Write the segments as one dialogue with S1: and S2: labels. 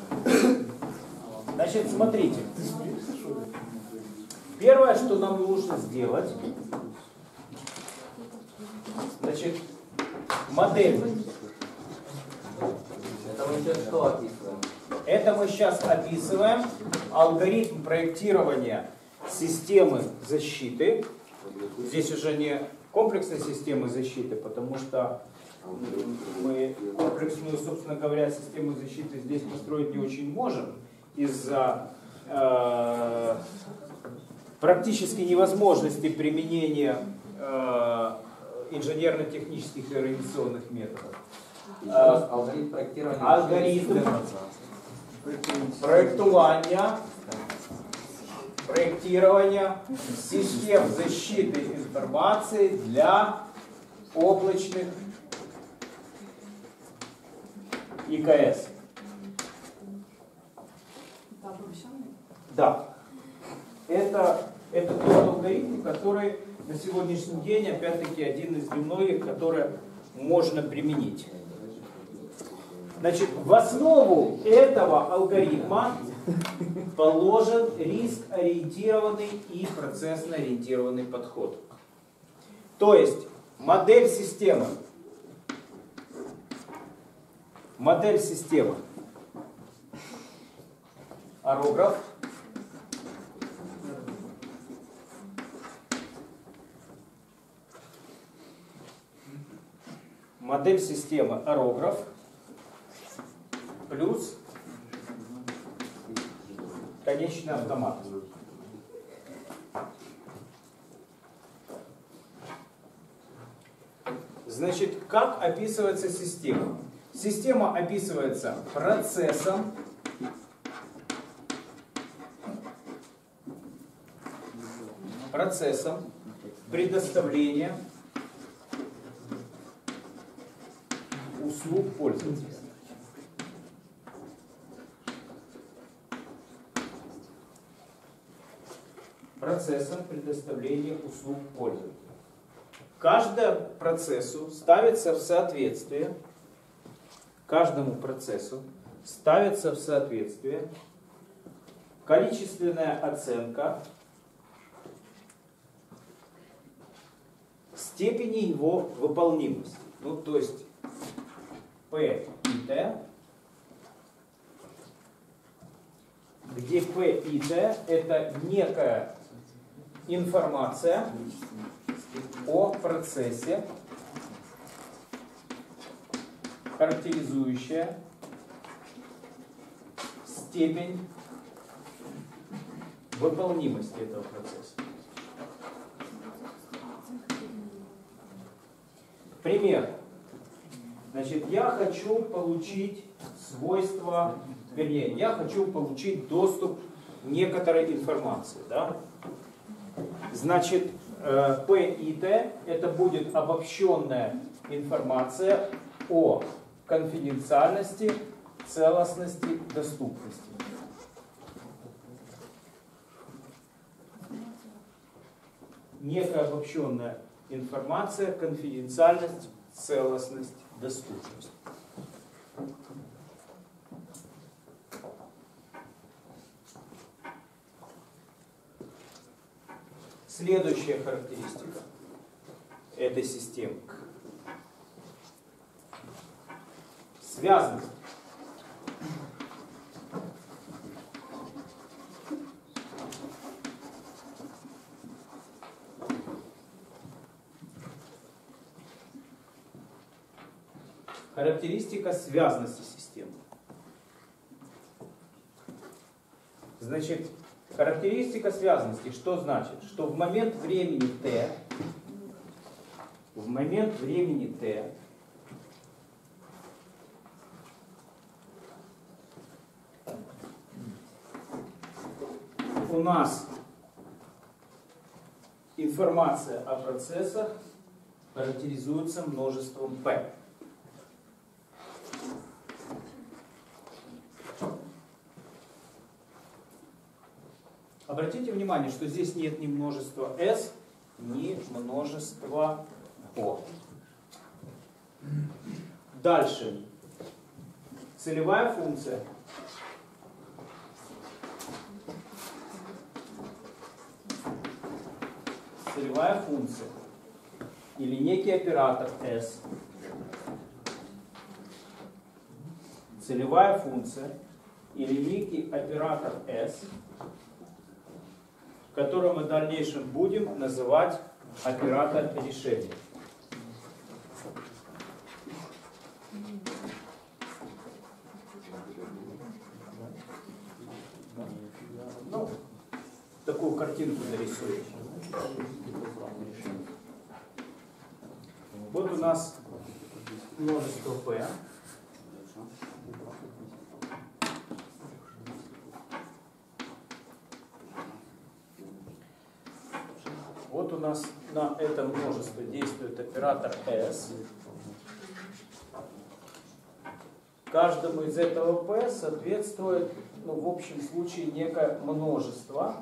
S1: Значит, смотрите. Первое, что нам нужно сделать, значит, модель.
S2: Это мы сейчас что описываем?
S1: Это мы сейчас описываем алгоритм проектирования системы защиты. Здесь уже не комплексной системы защиты, потому что мы комплексную, собственно говоря, систему защиты здесь построить не очень можем из-за практически невозможности применения инженерно-технических и организационных методов.
S2: Алгоритм проектирования.
S1: Алгоритм проектирования систем защиты информации для облачных ИКС. Да. Это тот алгоритм, который на сегодняшний день, опять-таки, один из немногих, который можно применить. Значит, в основу этого алгоритма положен риск-ориентированный и процессно-ориентированный подход. То есть модель системы. Орограф. Модель системы орограф плюс конечный автомат. Значит, как описывается система? Система описывается процессом, предоставления услуг пользователя. Процессом предоставления услуг пользователя. Каждому процессу ставится в соответствие количественная оценка степени его выполнимости. Ну, то есть P и T, где P и T это некая информация о процессе, характеризующая степень выполнимости этого процесса. Пример. Значит, я хочу получить свойства, вернее, я хочу получить доступ к некоторой информации. Да? Значит, P и T это будет обобщенная информация о конфиденциальности, целостности, доступности. Некая обобщенная информация, конфиденциальность, целостность, доступность. Следующая характеристика этой системы. Связанность. Характеристика связности системы. Значит, характеристика связанности, что значит? Что в момент времени t, у нас информация о процессах характеризуется множеством p. Обратите внимание, что здесь нет ни множества s, ни множества o. Дальше. Целевая функция. целевая функция или некий оператор S, целевая функция или некий оператор S, который мы в дальнейшем будем называть оператор решения. Ну, такую картинку нарисую. Вот у нас множество P. Вот у нас на это множество действует оператор S. Каждому из этого P соответствует, ну, в общем случае, некое множество.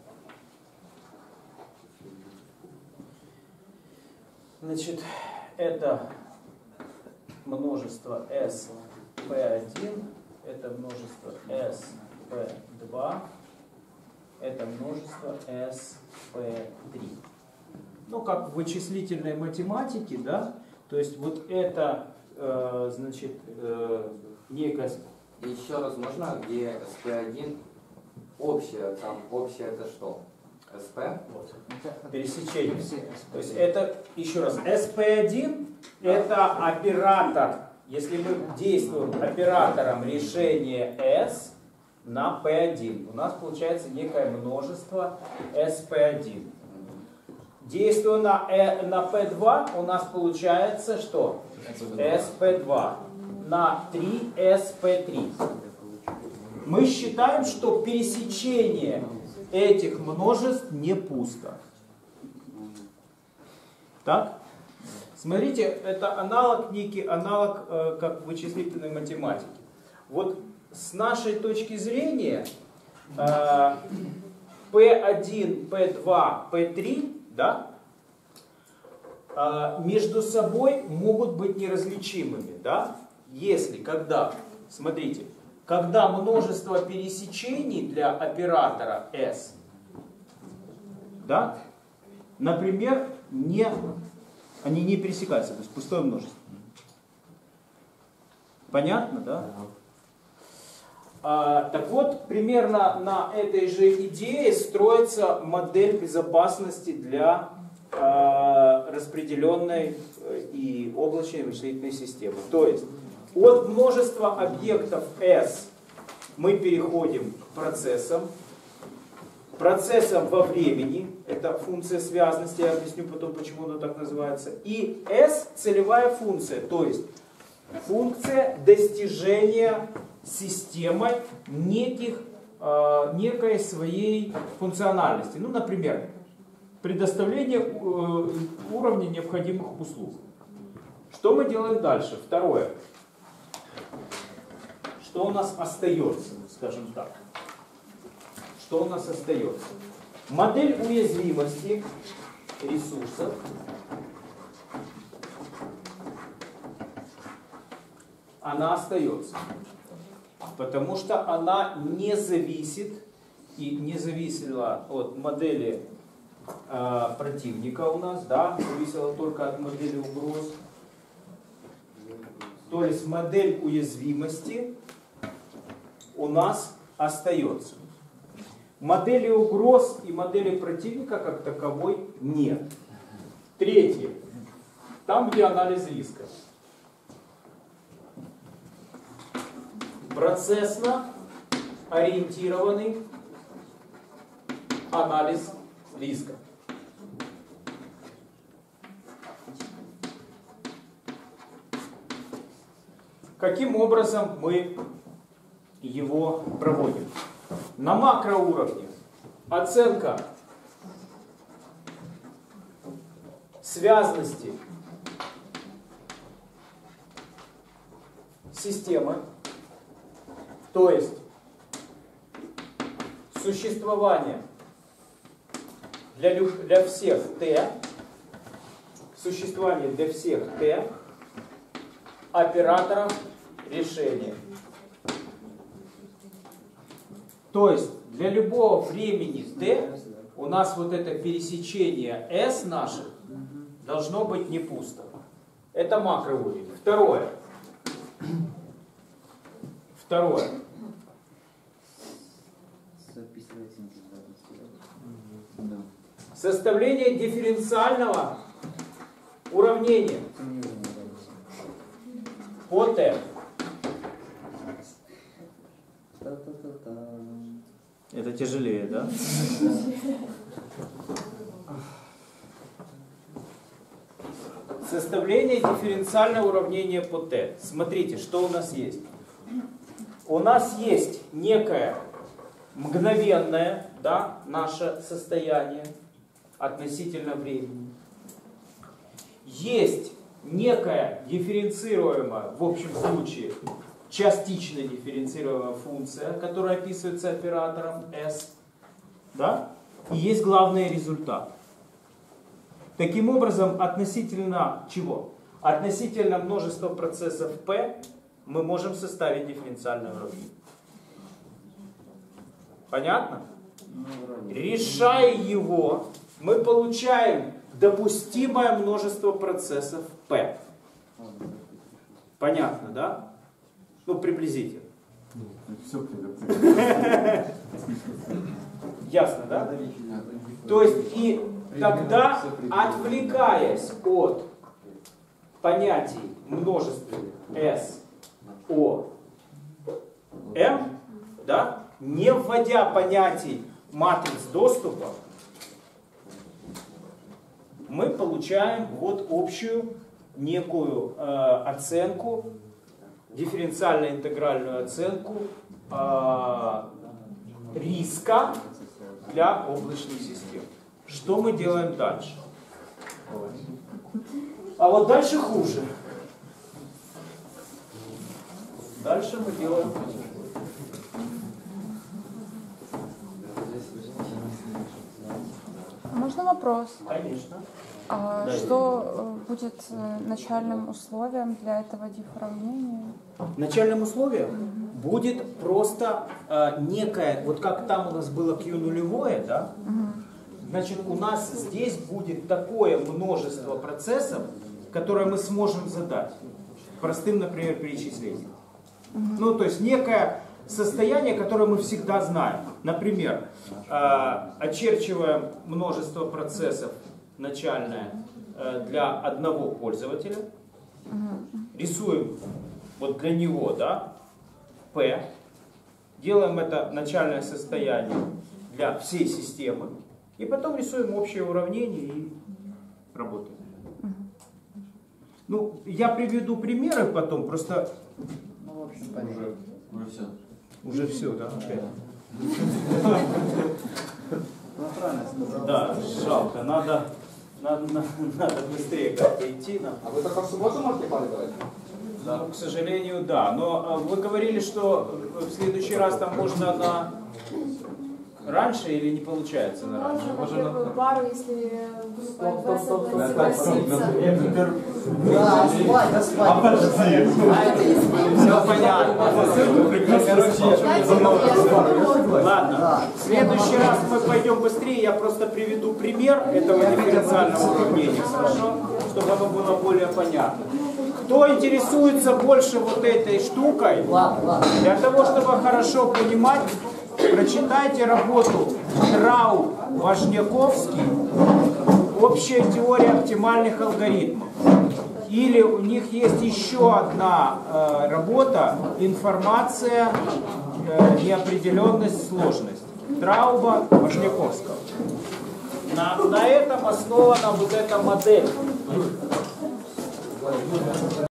S1: Значит, это множество SP1, это множество SP2, это множество SP3. Ну, как в вычислительной математике, да, то есть вот это, значит, некая...
S2: Еще раз можно, где SP1 общее, там общее это что? SP?
S1: Вот. Пересечение. То есть это, еще раз, SP1 это оператор, если мы действуем оператором решения S на P1, у нас получается некое множество SP1. Действуя на P2, у нас получается что? SP2. На 3 SP3. Мы считаем, что пересечение этих множеств не пусто. Так? Смотрите, это аналог, некий аналог, как в вычислительной математике. Вот с нашей точки зрения P1, P2, P3, да, между собой могут быть неразличимыми, да, если, когда, смотрите, когда множество пересечений для оператора S, да, например, они не пересекаются, то есть пустое множество. Понятно, да? Так вот, примерно на этой же идее строится модель безопасности для распределенной и облачной вычислительной системы. То есть от множества объектов S мы переходим к процессам. Процессам во времени, это функция связности, я объясню потом, почему она так называется. И S целевая функция, то есть функция достижения системой некой своей функциональности. Ну, например, предоставление уровня необходимых услуг. Что мы делаем дальше? Второе. Что у нас остается, скажем так? Что у нас остается? Модель уязвимости ресурсов. Она остается. Потому что она не зависит и не зависела от модели противника у нас, да, зависела только от модели угроз. То есть модель уязвимости у нас остается. Модели угроз и модели противника как таковой нет. Третье. Там, где анализ риска. Процессно ориентированный анализ риска. Каким образом мы его проводим? На макроуровне оценка связности системы, то есть существование для всех T, существование для всех T операторов решения. То есть для любого времени T у нас вот это пересечение S наших должно быть не пусто. Это макроуровень. Второе. Составление дифференциального уравнения по T. Это тяжелее, да? Составление дифференциального уравнения по T. Смотрите, что у нас есть. У нас есть некое мгновенное, да, наше состояние относительно времени. Есть некая дифференцируемая, в общем случае, частично дифференцируемая функция, которая описывается оператором S. Да? И есть главный результат. Таким образом, относительно чего? Относительно множества процессов P мы можем составить дифференциальное уравнение. Понятно? Решая его, мы получаем допустимое множество процессов P. Понятно, да? Ну, приблизительно. Ясно, да? То есть, и тогда, отвлекаясь от понятий множественных S, O, M, да, не вводя понятий матриц доступа, мы получаем вот общую некую оценку, дифференциально-интегральную оценку риска для облачных систем. Что мы делаем дальше? А вот дальше хуже. Дальше мы делаем хуже.
S3: Можно вопрос?
S1: Конечно.
S3: Что будет начальным условием для этого диффуравнения?
S1: Начальным условием будет просто некое, вот как там у нас было Q нулевое, да? Значит, у нас здесь будет такое множество процессов, которое мы сможем задать. Простым, например, перечислением. Ну, то есть некое состояние, которое мы всегда знаем. Например, очерчиваем множество процессов начальное для одного пользователя. Рисуем вот для него, да, P. Делаем это начальное состояние для всей системы. И потом рисуем общее уравнение и работаем. Ну, я приведу примеры потом, просто...
S2: Ну, в общем, понятно.
S4: Уже все.
S1: Уже все, да?
S2: Ну, правильно сказал.
S1: Да, жалко, надо быстрее как-то идти нам.
S2: А вы только в субботу можете пары?
S1: Да. Ну, к сожалению, да. Но вы говорили, что в следующий раз там можно на раньше или не получается на раньше?
S5: Можно на первую пару, если группа НВ согласится.
S1: Все понятно. Ладно. В следующий раз мы пойдем быстрее. Я просто приведу пример этого дифференциального уравнения, хорошо? Чтобы оно было более понятно. Кто интересуется больше вот этой штукой, для того, чтобы хорошо понимать, прочитайте работу Трау-Важняковский «Общая теория оптимальных алгоритмов». Или у них есть еще одна работа «Информация, неопределенность, сложность». Трауба-Важняковского. На этом основана вот эта модель.